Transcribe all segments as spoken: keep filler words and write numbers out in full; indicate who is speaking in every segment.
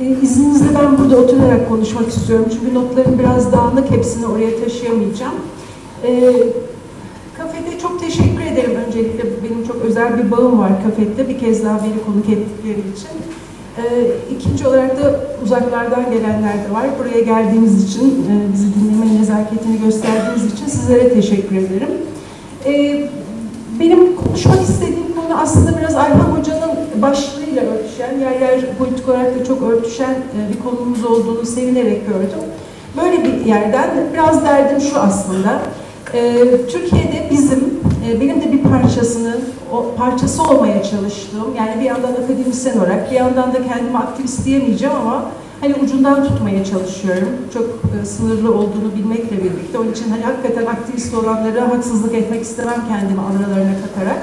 Speaker 1: E, izninizle ben burada oturarak konuşmak istiyorum. Çünkü notlarım biraz dağınık, hepsini oraya taşıyamayacağım. E, Kafede çok teşekkür ederim öncelikle. Benim çok özel bir bağım var Kafede. Bir kez daha beni konuk ettikleri için. E, ikinci olarak da uzaklardan gelenler de var. Buraya geldiğiniz için, e, bizi dinleme nezaketini gösterdiğiniz için sizlere teşekkür ederim. E, benim konuşmak istediğim konu aslında biraz Ayhan Hoca'nın başlığıyla örtüşen, yer yer politik olarak da çok örtüşen bir konumuz olduğunu sevinerek gördüm. Böyle bir yerden biraz derdim şu aslında. Türkiye'de bizim, benim de bir parçasını, o parçası olmaya çalıştığım, yani bir yandan akademisyen olarak, bir yandan da kendime aktivist diyemeyeceğim ama hani ucundan tutmaya çalışıyorum. Çok sınırlı olduğunu bilmekle birlikte. Onun için hani hakikaten aktivist olanlara haksızlık etmek istemem kendimi aralarına katarak.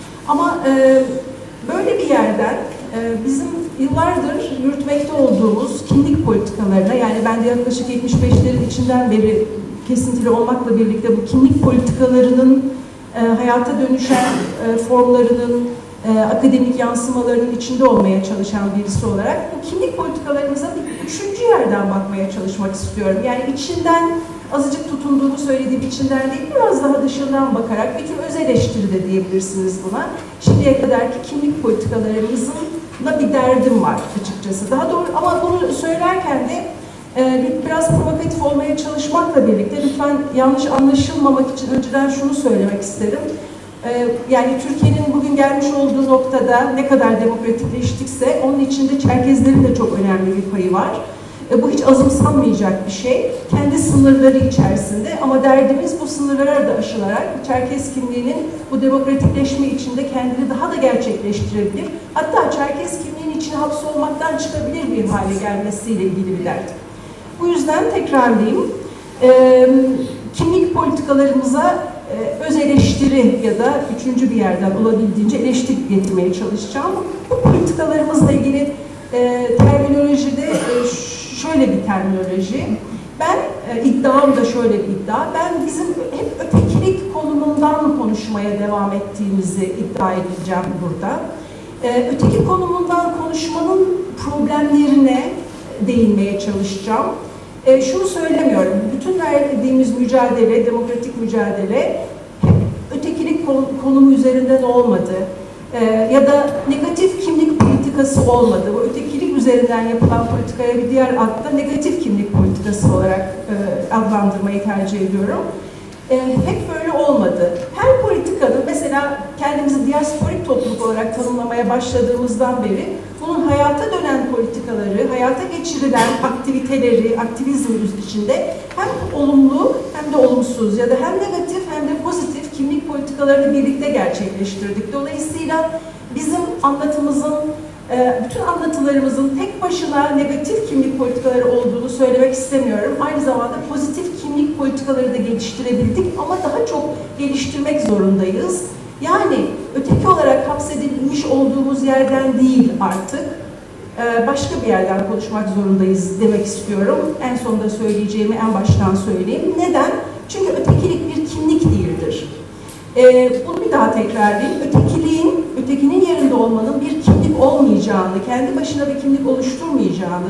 Speaker 1: Ama e, böyle bir yerden e, bizim yıllardır yürütmekte olduğumuz kimlik politikalarına, yani ben de yaklaşık yetmiş beşlerin içinden beri kesintili olmakla birlikte bu kimlik politikalarının e, hayata dönüşen e, formlarının, e, akademik yansımalarının içinde olmaya çalışan birisi olarak bu kimlik politikalarımıza bir üçüncü yerden bakmaya çalışmak istiyorum. Yani içinden azıcık tutunduğunu söylediğim içinden değil, biraz daha dışından bakarak bir tür öz eleştiri de diyebilirsiniz buna. Şimdiye kadarki kimlik politikalarımızın da bir derdim var açıkçası. Daha doğru ama bunu söylerken de e, biraz provokatif olmaya çalışmakla birlikte lütfen yanlış anlaşılmamak için önceden şunu söylemek isterim. E, yani Türkiye'nin bugün gelmiş olduğu noktada ne kadar demokratikleştikse onun içinde Çerkezlerin de çok önemli bir payı var. E, bu hiç azımsanmayacak bir şey. Kendi sınırları içerisinde ama derdimiz bu sınırlara da aşılarak Çerkez kimliğinin bu demokratikleşme içinde kendini daha da gerçekleştirebilir. Hatta Çerkez kimliğinin içine hapsolmaktan çıkabilir bir hale gelmesiyle ilgili bir dert. Bu yüzden tekrarlayayım. E, kimlik politikalarımıza e, öz eleştiri ya da üçüncü bir yerden olabildiğince eleştiri getirmeye çalışacağım. Bu politikalarımızla ilgili e, terminolojide e, şöyle bir terminoloji. Ben, e, iddiam da şöyle bir iddia. Ben bizim hep ötekilik konumundan konuşmaya devam ettiğimizi iddia edeceğim burada. E, öteki konumundan konuşmanın problemlerine değinmeye çalışacağım. E, şunu söylemiyorum. Bütün verdiğimiz mücadele, demokratik mücadele hep ötekilik konumu üzerinden olmadı. E, ya da negatif kimlik politikası olmadı. Bu ötekilik üzerinden yapılan politikaya bir diğer adla negatif kimlik politikası olarak e, adlandırmayı tercih ediyorum. E, hep böyle olmadı. Her politikanın, mesela kendimizi diasporik topluluk olarak tanımlamaya başladığımızdan beri bunun hayata dönen politikaları, hayata geçirilen aktiviteleri, aktivizmin içinde hem olumlu hem de olumsuz ya da hem negatif hem de pozitif kimlik politikalarını birlikte gerçekleştirdik. Dolayısıyla bizim anlatımızın, bütün anlatılarımızın tek başına negatif kimlik politikaları olduğunu söylemek istemiyorum. Aynı zamanda pozitif kimlik politikaları da geliştirebildik ama daha çok geliştirmek zorundayız. Yani öteki olarak hapsedilmiş olduğumuz yerden değil artık, başka bir yerden konuşmak zorundayız demek istiyorum. En sonunda söyleyeceğimi en baştan söyleyeyim. Neden? Çünkü ötekilik bir kimlik değildir. Bunu bir daha tekrarlayayım. Ötekiliğin, ötekinin yerinde olmanın bir kimlik olmayacağını, kendi başına bir kimlik oluşturmayacağını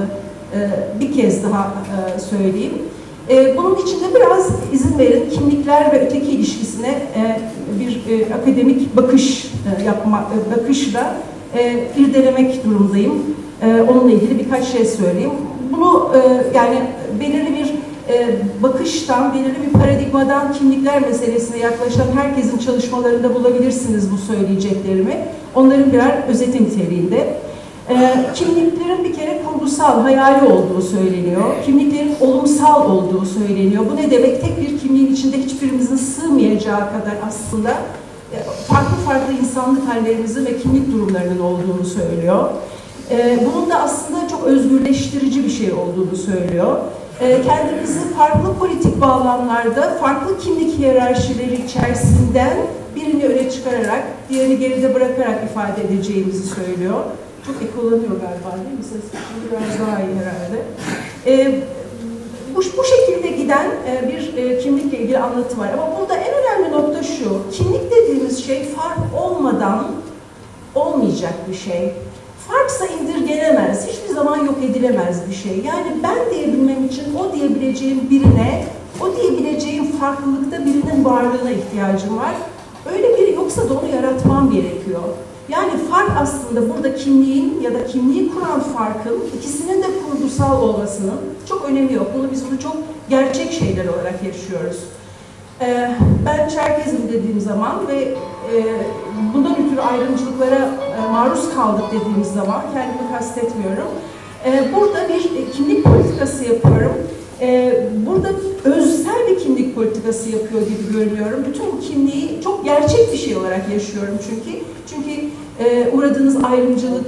Speaker 1: bir kez daha söyleyeyim. Bunun için de biraz izin verin, kimlikler ve öteki ilişkisine bir akademik bakış yapma, bakışla irdelemek durumdayım. Onunla ilgili birkaç şey söyleyeyim. Bunu yani belirli bir bakıştan, belirli bir paradigmadan kimlikler meselesine yaklaşan herkesin çalışmalarında bulabilirsiniz bu söyleyeceklerimi. Onların birer özeti niteliğinde. E, kimliklerin bir kere kurgusal, hayali olduğu söyleniyor. Kimliklerin olumsal olduğu söyleniyor. Bu ne demek? Tek bir kimliğin içinde hiçbirimizin sığmayacağı kadar aslında e, farklı farklı insanlık hallerimizin ve kimlik durumlarının olduğunu söylüyor. E, bunun da aslında çok özgürleştirici bir şey olduğunu söylüyor. E, kendimizi farklı politik bağlamlarda, farklı kimlik hiyerarşileri içerisinden birini öne çıkararak, diğerini geride bırakarak ifade edeceğimizi söylüyor. Çok ekolanıyor galiba değil mi? Ses şimdi biraz daha iyi herhalde. Ee, bu, bu şekilde giden e, bir e, kimlikle ilgili anlatı var. Ama burada en önemli nokta şu. Kimlik dediğimiz şey fark olmadan olmayacak bir şey. Farksa indirgenemez. Hiçbir zaman zaman yok edilemez bir şey. Yani ben diyebilmem için o diyebileceğim birine, o diyebileceğim farklılıkta birinin varlığına ihtiyacım var. Öyle biri yoksa da onu yaratmam gerekiyor. Yani fark aslında burada kimliğin ya da kimliği kuran farkın ikisinin de kurgusal olmasının çok önemi yok. Bunu biz bunu çok gerçek şeyler olarak yaşıyoruz. Ee, ben Çerkezim dediğim zaman ve e, bundan ötürü ayrımcılıklara e, maruz kaldık dediğimiz zaman kendimi kastetmiyorum. E, burada bir e, kimlik politikası yapıyorum. E, burada özsel bir kimlik politikası yapıyor gibi görünüyorum. Bütün bu kimliği çok gerçek bir şey olarak yaşıyorum çünkü. Çünkü e, uğradığınız ayrımcılık,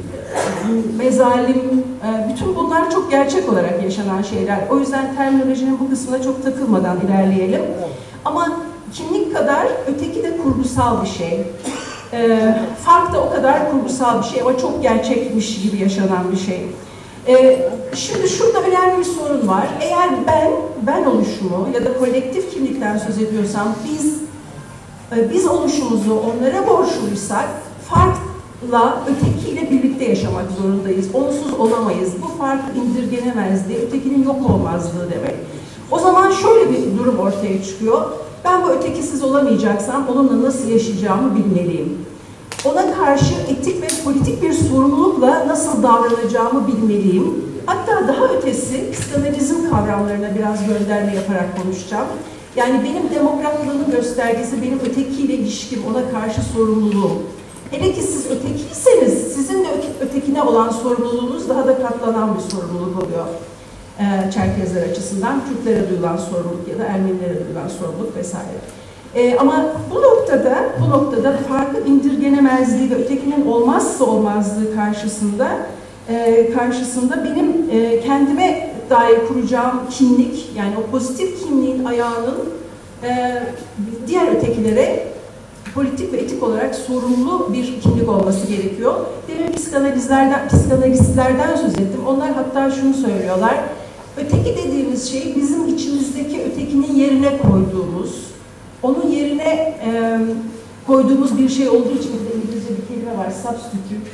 Speaker 1: mezalim, e, bütün bunlar çok gerçek olarak yaşanan şeyler. O yüzden terminolojinin bu kısmına çok takılmadan ilerleyelim. Ama kimlik kadar öteki de kurgusal bir şey. E, fark da o kadar kurgusal bir şey ama çok gerçekmiş gibi yaşanan bir şey. E, şimdi şurada önemli bir sorun var. Eğer ben, ben oluşumu ya da kolektif kimlikten söz ediyorsam biz, e, biz oluşumuzu onlara borçluysak farkla ötekiyle birlikte yaşamak zorundayız. Onsuz olamayız. Bu fark indirgenemezliği, ötekinin yok olmazlığı demek. O zaman şöyle bir durum ortaya çıkıyor. Ben bu ötekisiz olamayacaksam onunla nasıl yaşayacağımı bilmeliyim. Ona karşı etik ve politik bir sorumlulukla nasıl davranacağımı bilmeliyim. Hatta daha ötesi psikanalizm kavramlarına biraz gönderme yaparak konuşacağım. Yani benim demokratlığımın göstergesi benim ötekiyle ilişkim, ona karşı sorumluluğum. Hele ki siz ötekiyseniz sizin de ötekine olan sorumluluğunuz daha da katlanan bir sorumluluk oluyor. Ee, Çerkezler açısından Kürtlere duyulan sorumluluk ya da Ermenilere duyulan sorumluluk vesaire. Ee, ama bu noktada, bu noktada farkın indirgenemezliği ve ötekinin olmazsa olmazlığı karşısında e, karşısında benim e, kendime dair kuracağım kimlik, yani o pozitif kimliğin ayağının e, diğer ötekilere politik ve etik olarak sorumlu bir kimlik olması gerekiyor. Demin psikanalizlerden, psikanalistlerden söz ettim. Onlar hatta şunu söylüyorlar. Öteki dediğimiz şey bizim içimizdeki ötekinin yerine koyduğumuz, onun yerine e, koyduğumuz bir şey olduğu için burada İngilizce bir kelime var, substitute,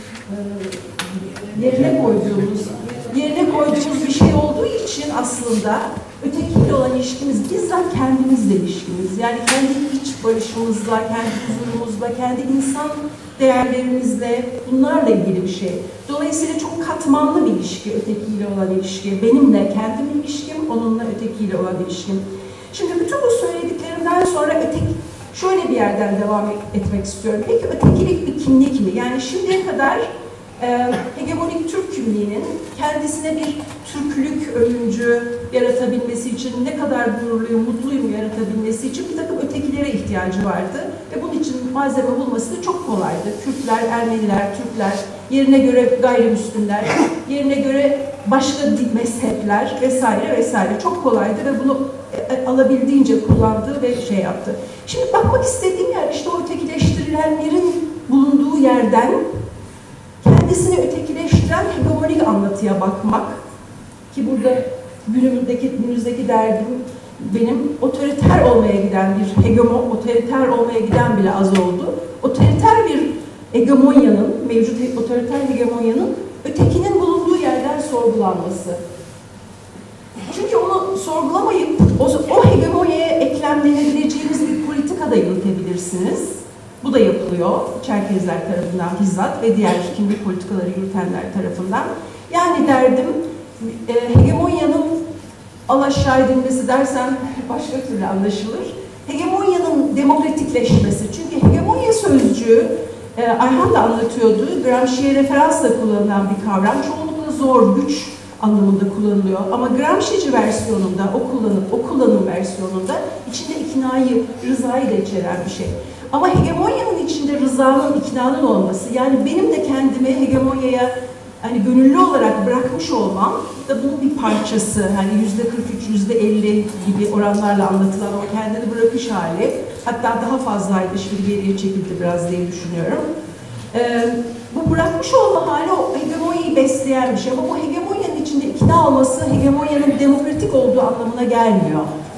Speaker 1: e, yerine koyduğumuz, yerine koyduğumuz bir şey olduğu için aslında ötekiyle olan ilişkimiz bizzat kendimizle ilişkimiz. Yani kendi iç barışımızla, kendi huzurumuzla, kendi insan değerlerimizle, bunlarla ilgili bir şey. Dolayısıyla çok katmanlı bir ilişki, ötekiyle olan ilişki. Benimle kendim ilişkim, onunla ötekiyle olan ilişkim. Şimdi bütün bu söylediklerimden sonra öteki, şöyle bir yerden devam etmek istiyorum. Peki ötekilik bir kimlik mi? Yani şimdiye kadar e, hegemonik Türk kimliğinin kendisine bir Türklük övüncü yaratabilmesi için, ne kadar gururluyum, mutluyum yaratabilmesi için bir takım ötekilere ihtiyacı vardı. Ve bunun için malzeme bulması da çok kolaydı. Kürtler, Ermeniler, Türkler, yerine göre gayrimüslimler, yerine göre başka mezhepler vesaire vesaire çok kolaydı ve bunu alabildiğince kullandığı ve şey yaptı. Şimdi bakmak istediğim yer işte o ötekileştirilenlerin bulunduğu yerden kendisini ötekileştiren hegemonik anlatıya bakmak ki burada günümüzdeki, günümüzdeki derdim benim otoriter olmaya giden bir hegemon, otoriter olmaya giden bile az oldu. Otoriter bir hegemonyanın, mevcut otoriter hegemonyanın ötekinin bulunduğu yerden sorgulanması. Çünkü onu sorgulamayıp o, o hegemonyaya eklemlenebileceğiniz bir politika da yürütebilirsiniz. Bu da yapılıyor Çerkezler tarafından bizzat ve diğer kimlik politikaları yürütenler tarafından. Yani derdim e, hegemonyanın alaşağı edilmesi dersen başka türlü anlaşılır. Hegemonyanın demokratikleşmesi. Çünkü hegemonya sözcüğü e, Ayhan da anlatıyordu. Gramsci'ye referansla kullanılan bir kavram. Çoğunlukla zor, güç anlamında kullanılıyor. Ama Gramsci'ci versiyonunda, o kullanım, o kullanım versiyonunda içinde iknayı, rızayı da içeren bir şey. Ama hegemonyanın içinde rızanın, iknanın olması, yani benim de kendimi hegemonyaya hani gönüllü olarak bırakmış olmam da bunun bir parçası. Hani yüzde kırk üç, yüzde elli gibi oranlarla anlatılan o kendini bırakış hali, hatta daha fazlaydı, şimdi geriye çekildi biraz diye düşünüyorum. Ee, bu bırakmış olma hali o hegemonyayı besleyen bir şey. Ama bu hegemonyanın içinde ikna olması hegemonyanın demokratik olduğu anlamına gelmiyor.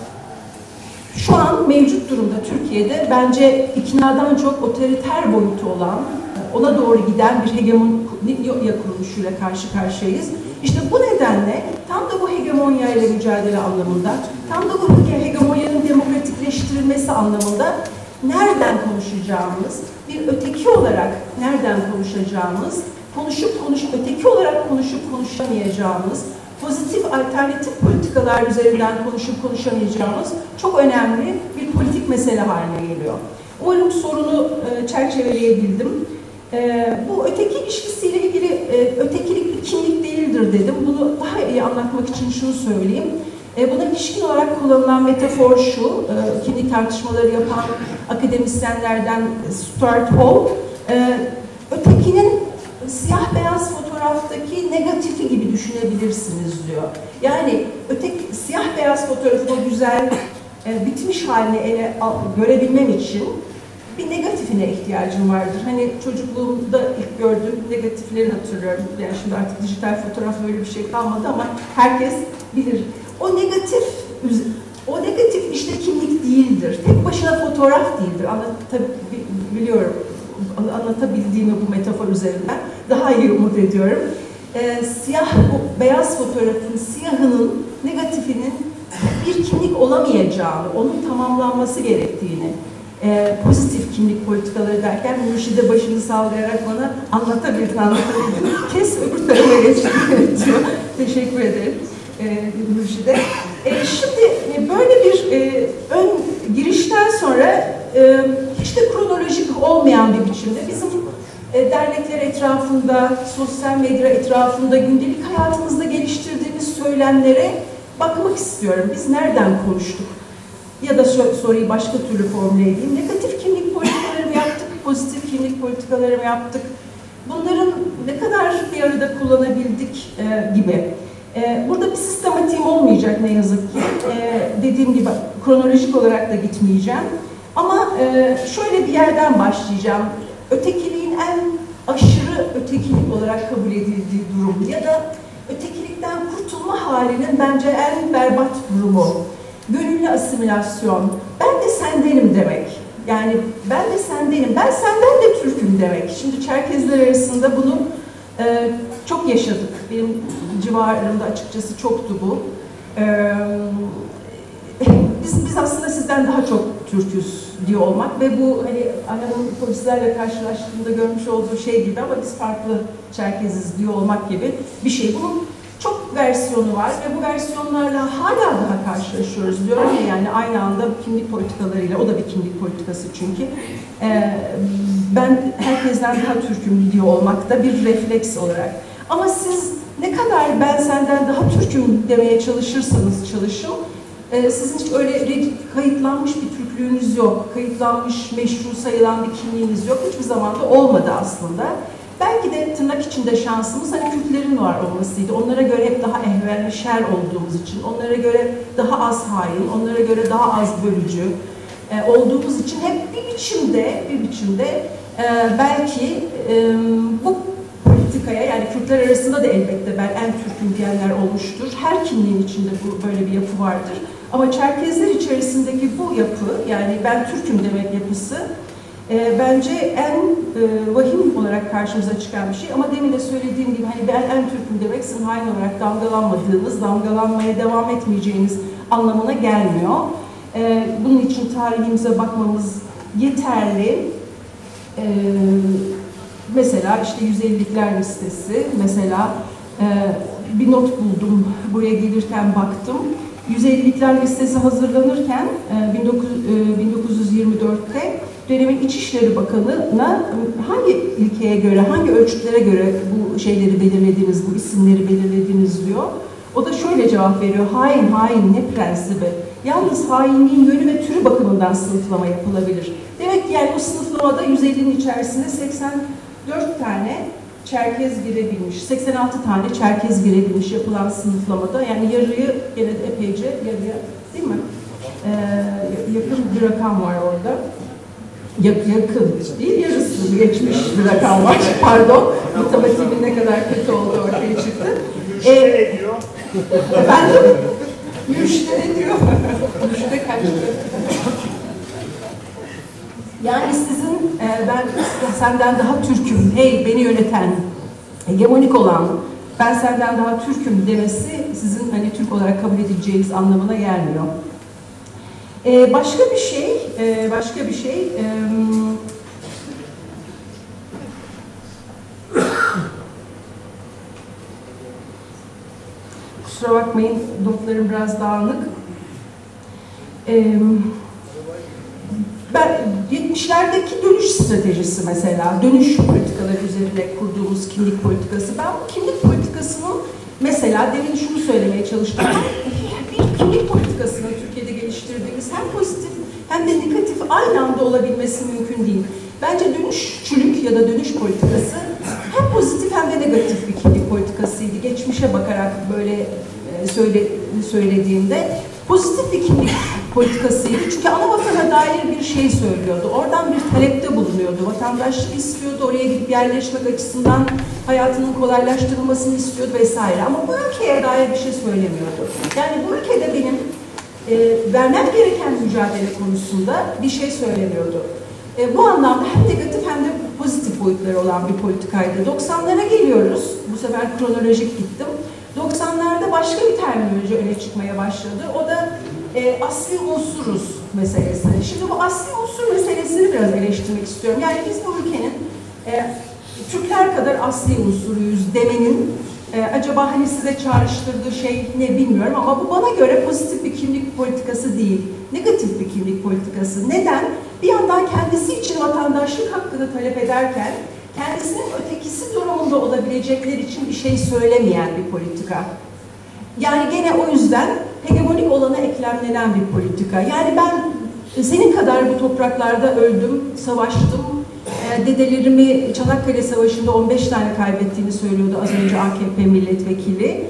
Speaker 1: Şu an mevcut durumda Türkiye'de bence iknadan çok otoriter boyutu olan, ona doğru giden bir hegemon, kuruluşuyla karşı karşıyayız. İşte bu nedenle tam da bu hegemonya ile mücadele anlamında, tam da bu hegemonyanın demokratikleştirilmesi anlamında nereden konuşacağımız, bir öteki olarak nereden konuşacağımız, konuşup konuş, öteki olarak konuşup konuşamayacağımız, pozitif alternatif politikalar üzerinden konuşup konuşamayacağımız çok önemli bir politik mesele haline geliyor. Umarım sorunu e, çerçeveleyebildim. E, bu öteki ilişkisiyle ilgili e, ötekilik bir kimlik değildir dedim. Bunu daha iyi anlatmak için şunu söyleyeyim. E, buna ilişkin olarak kullanılan metafor şu, e, kimlik tartışmaları yapan akademisyenlerden Stuart Hall, e, ötekinin siyah beyaz fotoğraftaki negatifi gibi düşünebilirsiniz diyor. Yani öteki siyah beyaz fotoğrafın o güzel e, bitmiş halini ele al, görebilmem için bir negatifine ihtiyacım vardır. Hani çocukluğumda ilk gördüğüm negatifleri hatırlıyorum. Yani şimdi artık dijital fotoğraf böyle bir şey kalmadı ama herkes bilir. O negatif, o negatif işte kimlik değildir. Tek başına fotoğraf değildir. Anlatabiliyorum. Anlatabildiğimi bu metafor üzerinden daha iyi umut ediyorum. Ee, siyah, bu beyaz fotoğrafın siyahının, negatifinin bir kimlik olamayacağını, onun tamamlanması gerektiğini, e, pozitif kimlik politikaları derken Mürşide başını sallayarak bana anlatabildin, anlatabildin. Kes öbür tarafa geç diyor. Teşekkür ederim e, Mürşide. E, şimdi böyle bir e, ön girişten sonra e, hiç de kronolojik olmayan bir biçimde bizim e, dernekler etrafında, sosyal medya etrafında, gündelik hayatımızda geliştirdiğimiz söylemlere bakmak istiyorum. Biz nereden konuştuk? Ya da soruyu başka türlü formüle edeyim. Negatif kimlik politikaları mı yaptık, pozitif kimlik politikaları mı yaptık? Bunların ne kadar bir arada kullanabildik e, gibi. E, burada bir sistematiğim olmayacak ne yazık ki. E, dediğim gibi kronolojik olarak da gitmeyeceğim. Ama e, şöyle bir yerden başlayacağım. Ötekiliğin en aşırı ötekilik olarak kabul edildiği durum ya da ötekilikten kurtulma halinin bence en berbat durumu. Gönüllü asimilasyon. Ben de sendenim demek. Yani ben de sendenim. Ben senden de Türk'üm demek. Şimdi Çerkezler arasında bunu e, çok yaşadık. Benim civarımda açıkçası çoktu bu. E, biz, biz aslında sizden daha çok Türk'üz diyor olmak ve bu hani annemin polislerle karşılaştığında görmüş olduğu şey gibi ama biz farklı Çerkeziz diyor olmak gibi bir şey. Bunun çok versiyonu var ve bu versiyonlarla hala daha karşılaşıyoruz diyorum ya, yani aynı anda kimlik politikalarıyla, o da bir kimlik politikası çünkü. Ee, ben herkesten daha Türk'üm diyor olmak da bir refleks olarak. Ama siz ne kadar ben senden daha Türk'üm demeye çalışırsanız çalışın, e, sizin hiç öyle kayıtlanmış bir Türklüğünüz yok, kayıtlanmış, meşru sayılan bir kimliğiniz yok, hiçbir zaman da olmadı aslında. Belki de tırnak içinde şansımız hani Kürtlerin var olmasıydı. Onlara göre hep daha ehven ve şer olduğumuz için, onlara göre daha az hain, onlara göre daha az bölücü e, olduğumuz için hep bir biçimde, bir biçimde e, belki e, bu politikaya, yani Kürtler arasında da elbette ben en Türk'üm diyenler olmuştur. Her kimliğin içinde bu böyle bir yapı vardır. Ama Çerkezler içerisindeki bu yapı, yani ben Türk'üm demek yapısı, E, bence en e, vahim olarak karşımıza çıkan bir şey. Ama demin de söylediğim gibi hani ben en Türk'üm demek sizin hain olarak damgalanmadığınız, damgalanmaya devam etmeyeceğiniz anlamına gelmiyor. E, bunun için tarihimize bakmamız yeterli. E, mesela işte yüz ellilikler listesi, mesela e, bir not buldum, buraya gelirken baktım. yüz ellilikler listesi hazırlanırken e, bin dokuz yüz yirmi dört'te dönemin İçişleri Bakanı'na hangi ilkeye göre, hangi ölçütlere göre bu şeyleri belirlediniz, bu isimleri belirlediniz diyor. O da şöyle cevap veriyor, hain hain ne prensibi. Yalnız hainliğin yönü ve türü bakımından sınıflama yapılabilir. Demek ki yani o sınıflamada yüz ellinin içerisinde seksen dört tane Çerkez girebilmiş, seksen altı tane Çerkez girebilmiş yapılan sınıflamada, yani yarıyı gene de epeyce yarıya, değil mi? Ee, yakın bir rakam var orada. Yakın değil, yarısını geçmiş bir rakam var. Pardon, matematiğimin ne kadar kötü olduğu ortaya çıktı.
Speaker 2: Mürşide ee, diyor.
Speaker 1: Efendim? Mürşide diyor. Mürşide kaçtı. Yani sizin, e, ben senden daha Türk'üm, hey beni yöneten hegemonik olan, ben senden daha Türk'üm demesi sizin hani Türk olarak kabul edileceğiniz anlamına gelmiyor. Ee, başka bir şey, e, başka bir şey, e, kusura bakmayın, notlarım biraz dağınık. Ee, ben yetmişlerdeki dönüş stratejisi mesela, dönüş politikaları üzerine kurduğumuz kimlik politikası. Ben bu kimlik politikasının mesela demin şunu söylemeye çalıştım. Bir kimlik politikasını Türkiye'de geliştirdiğimiz hem pozitif hem de negatif aynı anda olabilmesi mümkün değil. Bence dönüşçülük ya da dönüş politikası hem pozitif hem de negatif bir kimlik politikasıydı. Geçmişe bakarak böyle söyle, söylediğimde pozitif bir kimlik politikasıydı. Çünkü ana vatana dair bir şey söylüyordu. Oradan bir talepte bulunuyordu. Vatandaşlık istiyordu. Oraya gidip yerleşmek açısından hayatının kolaylaştırılmasını istiyordu vesaire. Ama bu ülkeye dair bir şey söylemiyordu. Yani bu ülkede benim e, vermem gereken mücadele konusunda bir şey söylemiyordu. E, bu anlamda hem negatif hem de pozitif boyutları olan bir politikaydı. doksanlara geliyoruz. Bu sefer kronolojik gittim. doksanlarda başka bir terminoloji öne çıkmaya başladı. O da e, asli unsuruz meselesi. Şimdi bu asli unsur meselesini biraz eleştirmek istiyorum. Yani biz bu ülkenin e, Türkler kadar asli unsuruyuz demenin e, acaba hani size çağrıştırdığı şey ne bilmiyorum ama bu bana göre pozitif bir kimlik politikası değil. Negatif bir kimlik politikası. Neden? Bir yandan kendisi için vatandaşlık hakkını talep ederken kendisinin ötekisi durumunda olabilecekler için bir şey söylemeyen bir politika. Yani gene o yüzden hegemonik olana eklemlenen bir politika. Yani ben senin kadar bu topraklarda öldüm, savaştım. Dedelerimi Çanakkale Savaşı'nda on beş tane kaybettiğini söylüyordu az önce A K P milletvekili.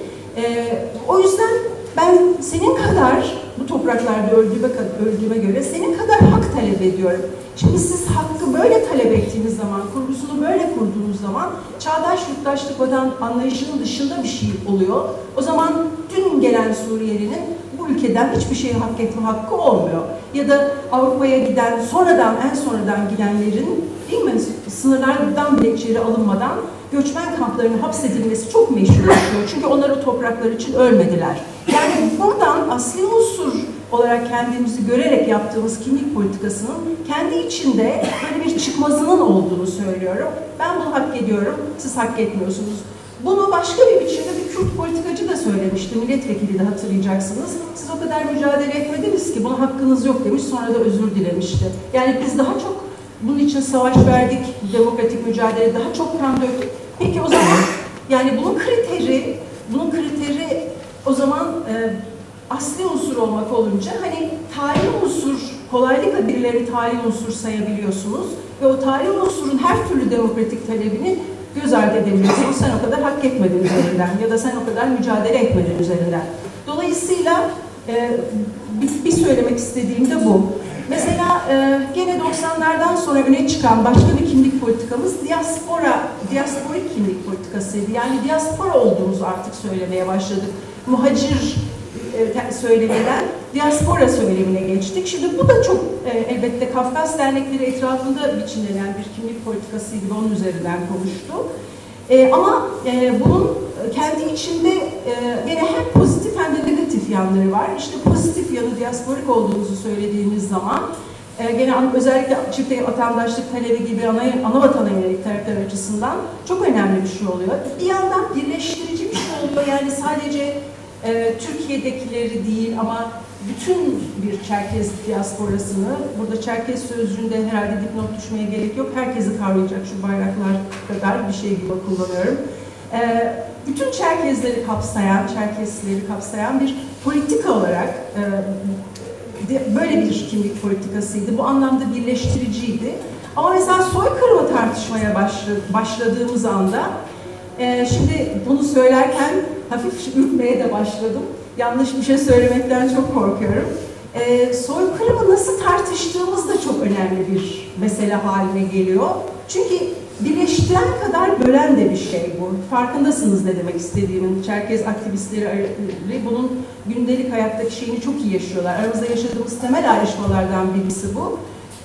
Speaker 1: O yüzden ben senin kadar bu topraklarda öldüğüme, öldüğüme göre senin kadar hak talep ediyorum. Şimdi siz hakkı böyle talep ettiğiniz zaman, kurgusunu böyle kurduğunuz zaman çağdaş yurttaşlık vatan anlayışının dışında bir şey oluyor. O zaman dün gelen Suriyelinin bu ülkeden hiçbir şeyi hak etme hakkı olmuyor. Ya da Avrupa'ya giden, sonradan en sonradan gidenlerin değil mi, sınırlardan bile içeri alınmadan göçmen kamplarına hapsedilmesi çok meşrulaşıyor. Çünkü onlar o topraklar için ölmediler. Yani buradan asli unsur olarak kendimizi görerek yaptığımız kimlik politikasının kendi içinde böyle bir çıkmazının olduğunu söylüyorum. Ben bunu hak ediyorum, siz hak etmiyorsunuz. Bunu başka bir biçimde bir Kürt politikacı da söylemişti, milletvekili de hatırlayacaksınız. Siz o kadar mücadele etmediniz ki buna hakkınız yok demiş, sonra da özür dilemişti. Yani biz daha çok bunun için savaş verdik, demokratik mücadele, daha çok kan döktük. Peki o zaman yani bunun kriteri, bunun kriteri o zaman e, asli unsur olmak olunca hani tarihi unsur, kolaylıkla birileri tarihi unsur sayabiliyorsunuz ve o tarihi unsurun her türlü demokratik talebini göz ardı edebiliyorsunuz. Sen o kadar hak etmedin üzerinden ya da sen o kadar mücadele etmedin üzerinden. Dolayısıyla e, bir, bir söylemek istediğim de bu. Mesela e, gene doksanlardan sonra öne çıkan başka bir kimlik politikamız diaspora, diasporik kimlik politikasıydı. Yani diaspora olduğumuzu artık söylemeye başladık. Muhacir e, söylemeden diaspora söylemine geçtik. Şimdi bu da çok e, elbette Kafkas dernekleri etrafında biçimlenen bir kimlik politikasıydı. Onun üzerinden konuştu. E, ama e, bunun kendi içinde e, yine hem pozitif hem de negatif yanları var. İşte pozitif yanı diasporik olduğumuzu söylediğimiz zaman e, gene özellikle çifte vatandaşlık talebi gibi ana, ana vatana yönelik talepler açısından çok önemli bir şey oluyor. Bir yandan birleştirici bir şey oluyor. Yani sadece e, Türkiye'dekileri değil ama bütün bir Çerkez diasporasını, burada Çerkez sözcüğünde herhalde dipnot düşmeye gerek yok. Herkesi kavrayacak şu bayraklar kadar bir şey gibi kullanıyorum. E, bütün Çerkezleri kapsayan, Çerkesleri kapsayan bir politika olarak e, böyle bir kimlik politikasıydı. Bu anlamda birleştiriciydi. Ama mesela soykırımı tartışmaya başladığımız anda, e, şimdi bunu söylerken hafif ürkmeye de başladım. Yanlış bir şey söylemekten çok korkuyorum. E, soykırımı nasıl tartıştığımız da çok önemli bir mesele haline geliyor. Çünkü birleştiren kadar bölen de bir şey bu. Farkındasınız ne demek istediğimin. Çerkez aktivistleri bunun gündelik hayattaki şeyini çok iyi yaşıyorlar. Aramızda yaşadığımız temel ayrışmalardan birisi bu.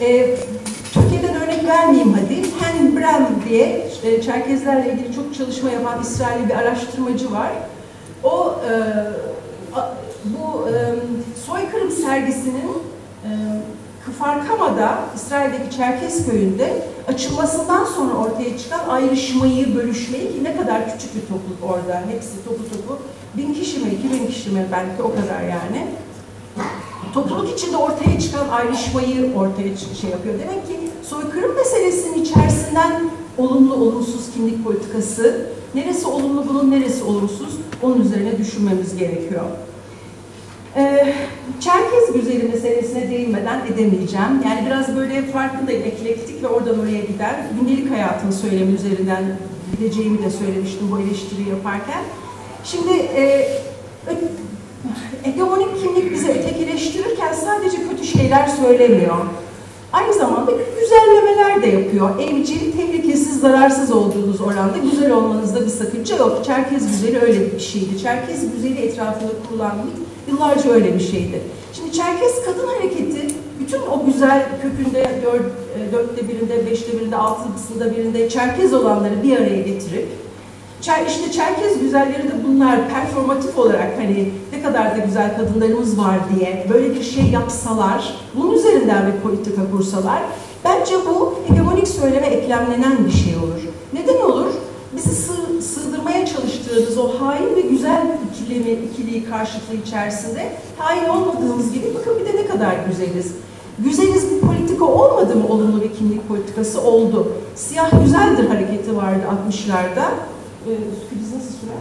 Speaker 1: E, Türkiye'den örnek vermeyeyim hadi. Hen Brem diye e, Çerkezlerle ilgili çok çalışma yapan İsrailli bir araştırmacı var. O e, a, bu e, soykırım sergisinin e, Kfar Kama'da, İsrail'deki Çerkez köyünde açılmasından sonra ortaya çıkan ayrışmayı, bölüşmeyi, ki ne kadar küçük bir topluluk orada, hepsi topu topu, bin kişi mi, iki bin kişi mi belki, o kadar yani. Topluluk içinde ortaya çıkan ayrışmayı ortaya şey yapıyor. Demek ki soykırım meselesinin içerisinden olumlu, olumsuz kimlik politikası, neresi olumlu bunun, neresi olumsuz, onun üzerine düşünmemiz gerekiyor. Ee, Çerkez güzeli meselesine değinmeden edemeyeceğim. Yani biraz böyle farkındayım, eklektik ve oradan oraya gider. Gündelik hayatın söylemi üzerinden gideceğimi de söylemiştim bu eleştiriyi yaparken. Şimdi e, hegemonik kimlik bize ötekileştirirken sadece kötü şeyler söylemiyor. Aynı zamanda güzellemeler de yapıyor. Evcil, tehlikesiz, zararsız olduğunuz oranda güzel olmanızda bir sakınca yok. Çerkez güzeli öyle bir şeydi. Çerkez güzeli etrafında kurulan mit yıllarca öyle bir şeydi. Şimdi Çerkez kadın hareketi bütün o güzel kökünde dört, dörtte birinde, beşte birinde, altısında birinde Çerkez olanları bir araya getirip işte Çerkez güzelleri de bunlar performatif olarak hani ne kadar da güzel kadınlarımız var diye böyle bir şey yapsalar, bunun üzerinden bir politika kursalar, bence bu hegemonik söyleme eklemlenen bir şey olur. Neden olur? Bizi sığ, sığdırmaya çalıştığımız o hain ve güzel ikilimi, ikiliği karşıtlığı içerisinde hain olmadığımız gibi bakın bir de ne kadar güzeliz. Güzeliz bir politika olmadı mı, olumlu bir kimlik politikası oldu. Siyah güzeldir hareketi vardı altmışlarda. Kriz nasıl sürer?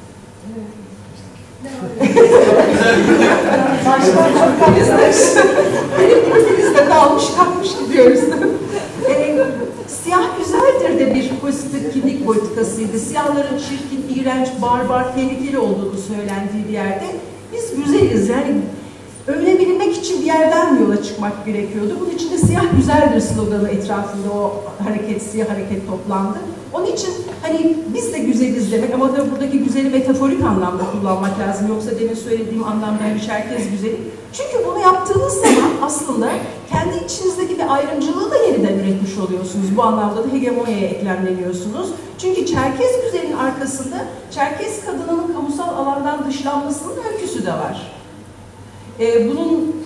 Speaker 1: Başlar çok krizler. Benim krizde kalmış kalmış gidiyoruz. e, siyah güzeldir de bir pozitif kimlik politikasıydı. Siyahların çirkin, iğrenç, barbar, tehlikeli olduğunu söylendiği bir yerde biz güzeliz. Yani öyle bilinmek için bir yerden mi yola çıkmak gerekiyordu? Bunun için de siyah güzeldir sloganı etrafında o hareket, siyah hareket toplandı. Onun için hani biz de güzeliz demek ama da buradaki güzeli metaforik anlamda kullanmak lazım. Yoksa demin söylediğim anlamda bir Çerkez güzeli. Çünkü bunu yaptığınız zaman aslında kendi içinizdeki bir ayrımcılığı da yeniden üretmiş oluyorsunuz. Bu anlamda da hegemonyaya eklemleniyorsunuz. Çünkü Çerkez güzelinin arkasında Çerkez kadınının kamusal alandan dışlanmasının öyküsü de var. Ee, bunun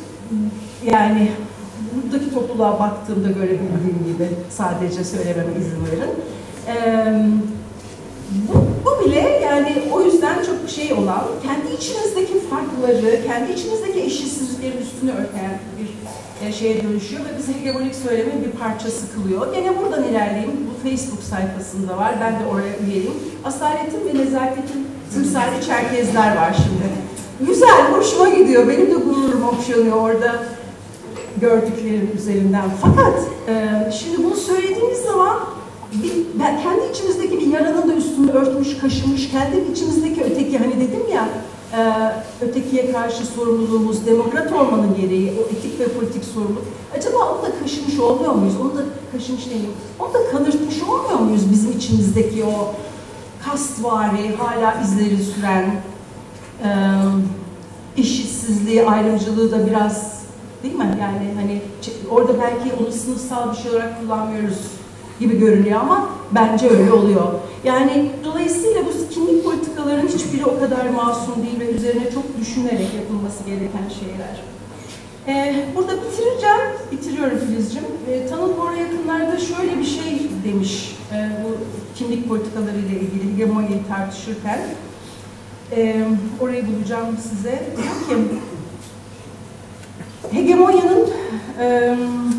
Speaker 1: yani buradaki topluluğa baktığımda görebildiğim gibi sadece söylememe izin verin. Ee, bu, bu bile yani o yüzden çok şey olan, kendi içinizdeki farkları, kendi içinizdeki eşitsizliklerin üstünü örten bir e, şeye dönüşüyor ve bize hegemonik söylemenin bir parçası kılıyor. Gene buradan ilerleyeyim, bu Facebook sayfasında var, ben de oraya üyeyim. Asaletin ve nezaketin timsali Çerkezler var şimdi. Güzel, hoşuma gidiyor, benim de gururum okşanıyor orada gördüklerim üzerinden. Fakat e, şimdi bunu söylediğimiz zaman Bir, ben kendi içimizdeki bir yaranın da üstünü örtmüş, kaşımış, kendi içimizdeki öteki, hani dedim ya, e, ötekiye karşı sorumluluğumuz, demokrat olmanın gereği, o etik ve politik sorumluluk, acaba onu da kaşımış olmuyor muyuz? Onu da kaşımış değil, onu da kanırtmış olmuyor muyuz bizim içimizdeki o kastvari, hala izleri süren e, eşitsizliği, ayrımcılığı da biraz, değil mi? Yani hani orada belki onu sınıfsal bir şey olarak kullanmıyoruz gibi görünüyor ama bence öyle oluyor. Yani dolayısıyla bu kimlik politikaların hiçbiri o kadar masum değil ve üzerine çok düşünerek yapılması gereken şeyler. Ee, burada bitireceğim, bitiriyorum Filizciğim. Ee, Tanıl Bora yakınlarda şöyle bir şey demiş e, bu kimlik politikaları ile ilgili hegemonyayı tartışırken. Ee, orayı bulacağım size. Diyor ki, hegemonyanın e,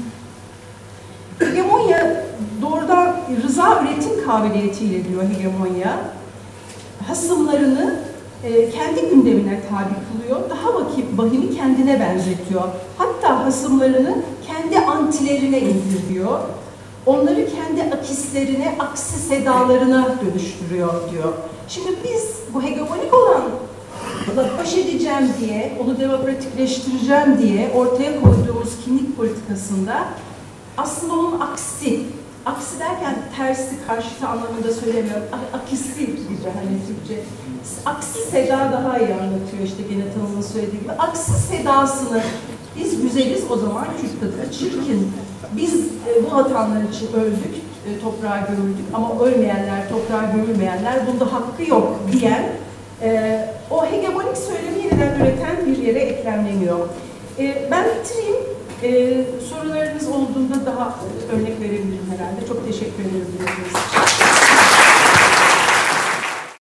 Speaker 1: hegemonya doğrudan rıza üretim kabiliyetiyle diyor hegemonya, hasımlarını e, kendi gündemine tabi kılıyor, daha vahimi kendine benzetiyor. Hatta hasımlarını kendi antilerine indirgiyor, onları kendi akislerine, aksi sedalarına dönüştürüyor diyor. Şimdi biz bu hegemonik olan baş edeceğim diye, onu demokratikleştireceğim diye ortaya koyduğumuz kimlik politikasında aslında onun aksi, aksi derken tersi, karşıtı anlamında söylemiyorum, akisi gibi hani Türkçe. Aksi seda daha iyi anlatıyor işte gene Tanım'ın söylediği gibi. Aksi sedasını Biz güzeliz, o zaman küçük, çirkin. Biz e, bu vatanlar için öldük, e, toprağa gömüldük ama ölmeyenler, toprağa gömülmeyenler, bunda hakkı yok diyen, e, o hegemonik söylemi yeniden üreten bir yere eklemleniyor. E, ben bitireyim. E, sorularınız olduğunda daha örnek verebilirim herhalde. Çok teşekkür ederim.